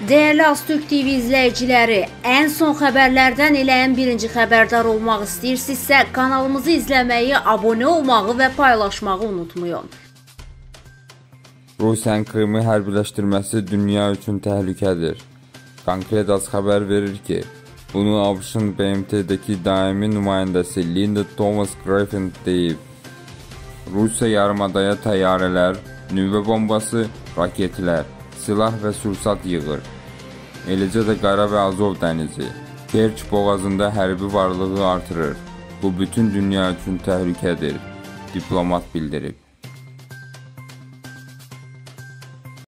Değerli Aztürk TV izləyiciləri, ən son xəbərlərdən elə ən birinci xəbərdar olmaq istəyirsinizsə, kanalımızı izləməyi, abunə olmağı və paylaşmağı unutmayın. Rusiyanın Krımı hərbiləşdirməsi dünya üçün təhlükədir. Konkret az xəbər verir ki, bunu ABŞ-ın BMT-dəki daimi nümayəndəsi Linda Thomas-Greenfield deyib. Rusiya yarımadaya təyyarələr, nüvə bombası, raketlər, silah və sursat yığır. Eləcə də Qara və Azov dənizi, Kerç boğazında hərbi varlığı artırır. Bu bütün dünya üçün təhlükədir, diplomat bildirib.